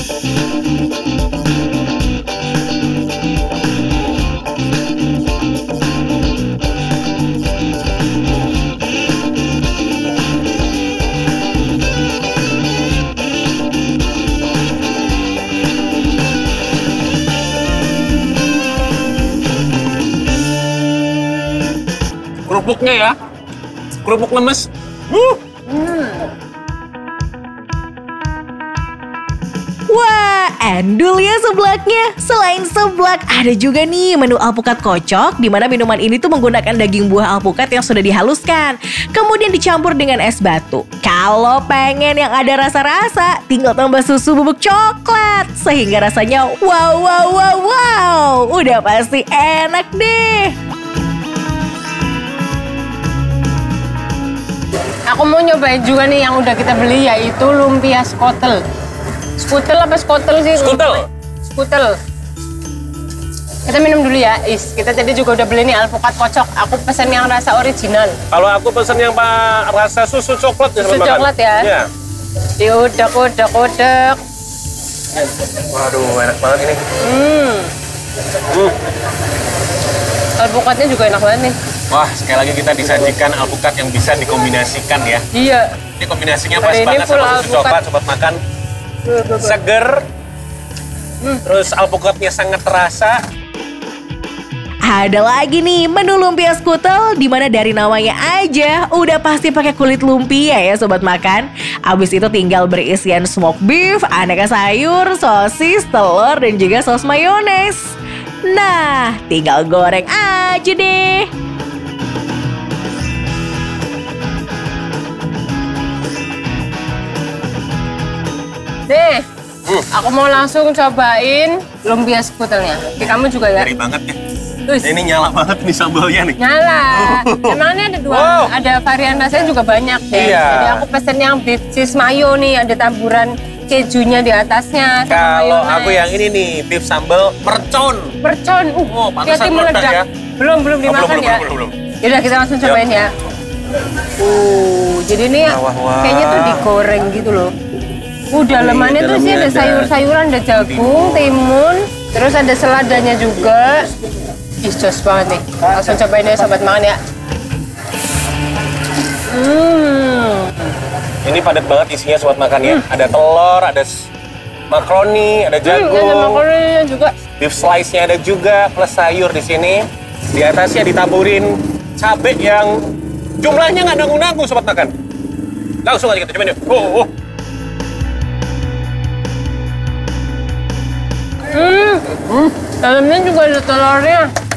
Kerupuknya ya, kerupuk lemes. Wah, endul ya seblaknya. Selain seblak, ada juga nih menu alpukat kocok, di mana minuman ini tuh menggunakan daging buah alpukat yang sudah dihaluskan, kemudian dicampur dengan es batu. Kalau pengen yang ada rasa-rasa, tinggal tambah susu bubuk coklat, sehingga rasanya wow. Udah pasti enak deh. Aku mau nyobain juga nih yang udah kita beli, yaitu lumpia skutel. Skutel apa skotel sih? Skutel. Kita minum dulu ya, Is. Kita tadi juga udah beli nih alpukat kocok. Aku pesen yang rasa original. Kalau aku pesen yang rasa susu coklat ya. Susu coklat ya? Iya. Diudak. Waduh, enak banget ini. Alpukatnya juga enak banget nih. Wah, sekali lagi kita disajikan alpukat yang bisa dikombinasikan ya. Iya. Ini kombinasinya pas banget sama susu coklat, sobat makan. Seger. Terus alpukatnya sangat terasa. Ada lagi nih menu lumpia skutel, di mana dari namanya aja udah pasti pakai kulit lumpia ya sobat makan. Abis itu tinggal berisian smoked beef, aneka sayur, sosis, telur, dan juga saus mayones. Nah, tinggal goreng aja deh. Nih, aku mau langsung cobain lumpia skutelnya. Kamu juga ya? Ngeri banget ya. Ini nyala banget nih sambalnya nih. Nyala. Emangnya ada dua, ada varian rasanya juga banyak deh. Iya. Jadi aku pesen yang beef cheese mayo nih, ada taburan kejunya di atasnya. Kalau aku yang ini nih, beef sambal mercon. Mercon, pantesan meledak ya. Belum dimakan ya. Belum. Yaudah kita langsung cobain ya. Jadi ini kayaknya tuh digoreng gitu loh. Dalemannya tuh sih ada sayur-sayuran, ada jagung, timun, terus ada seladanya juga. Ih, jos banget nih. Langsung cobain deh sobat makan ya. Ini padat banget isinya sobat makan ya. Ada telur, ada makaroni, ada jagung. Ada makaroninya juga. Beef slice-nya ada juga, plus sayur di sini. Di atasnya ditaburin cabai yang jumlahnya nggak nanggung-nanggung sobat makan. Langsung aja kita cobain yuk. Dalamnya juga ada telurnya.